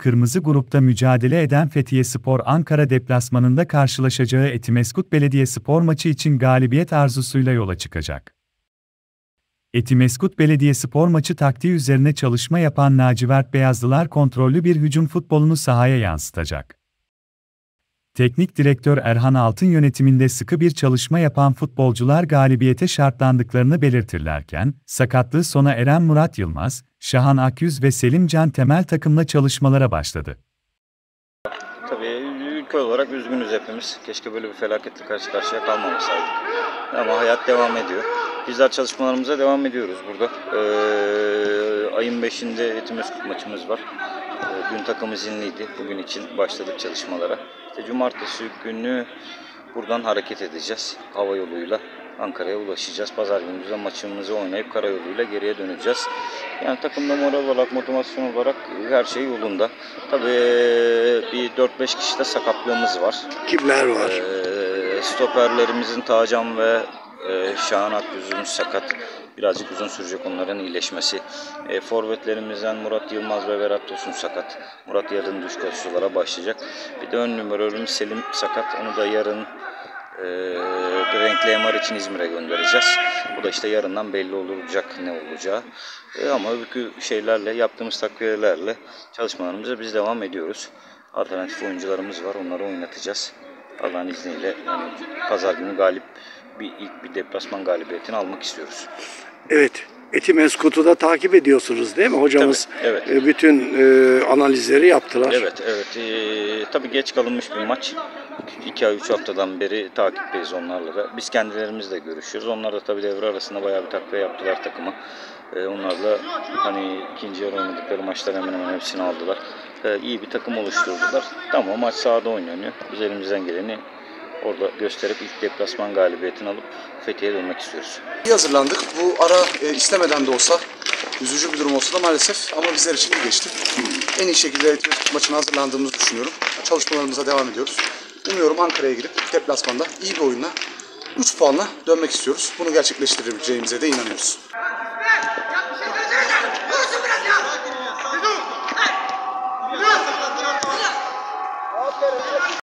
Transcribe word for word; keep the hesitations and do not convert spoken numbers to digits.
Kırmızı grupta mücadele eden Fethiye Spor Ankara deplasmanında karşılaşacağı Etimeskut Belediyespor maçı için galibiyet arzusuyla yola çıkacak. Etimeskut Belediyespor maçı taktiği üzerine çalışma yapan lacivert beyazlılar kontrollü bir hücum futbolunu sahaya yansıtacak. Teknik direktör Erhan Altın yönetiminde sıkı bir çalışma yapan futbolcular galibiyete şartlandıklarını belirtirlerken, sakatlığı sona eren Murat Yılmaz, Şahan Akyüz ve Selim Can Temel takımla çalışmalara başladı. Tabii ülke olarak üzgünüz hepimiz. Keşke böyle bir felaketle karşı karşıya kalmamasaydık. Ama hayat devam ediyor. Bizler çalışmalarımıza devam ediyoruz burada. Ee, ayın beşinde Etimeskut maçımız var. Ee, dün takım izinliydi. Bugün için başladık çalışmalara. İşte cumartesi günü buradan hareket edeceğiz. Hava yoluyla Ankara'ya ulaşacağız. Pazar günü de maçımızı oynayıp karayoluyla geriye döneceğiz. Yani takımda moral olarak, motivasyon olarak her şey yolunda. Tabii bir dört beş kişi de sakatlığımız var. Kimler var? Ee, stoperlerimizin Tacan ve e, Şahan Akgüz'ün sakat. Birazcık uzun sürecek onların iyileşmesi. E, forvetlerimizden Murat Yılmaz ve Berat Tosun sakat. Murat yarın düş koşulara başlayacak. Bir de ön numarörümüz Selim sakat. Onu da yarın e, renkli M R için İzmir'e göndereceğiz. Bu da işte yarından belli olacak ne olacağı. E, ama öbür şeylerle, yaptığımız takviyelerle çalışmalarımıza biz devam ediyoruz. Alternatif oyuncularımız var. Onları oynatacağız. Allah'ın izniyle yani pazar günü galip bir ilk bir deplasman galibiyetini almak istiyoruz. Evet. Etimeskut'u da takip ediyorsunuz değil mi? Hocamız Tabii, evet. e, bütün e, analizleri yaptılar. Evet, evet. Ee, tabii geç kalınmış bir maç. iki ay üç haftadan beri takipteyiz onlarla da. Biz kendilerimizle görüşüyoruz. Onlar da tabii devre arasında bayağı bir takviye yaptılar takıma. Ee, onlarla hani ikinci yarı oynadıkları maçlar hemen hemen hepsini aldılar. Ee, iyi bir takım oluşturdular. Tamam, maç sahada oynanıyor. Biz elimizden geleni orada gösterip ilk deplasman galibiyetini alıp Fethiye'ye dönmek istiyoruz. İyi hazırlandık. Bu ara e, istemeden de olsa üzücü bir durum olsa da maalesef ama bizler için iyi geçti. En iyi şekilde Etimeskut maçına hazırlandığımızı düşünüyorum. Çalışmalarımıza devam ediyoruz. Umuyorum Ankara'ya gidip deplasmanda iyi bir oyunla üç puanla dönmek istiyoruz. Bunu gerçekleştirebileceğimize de inanıyoruz.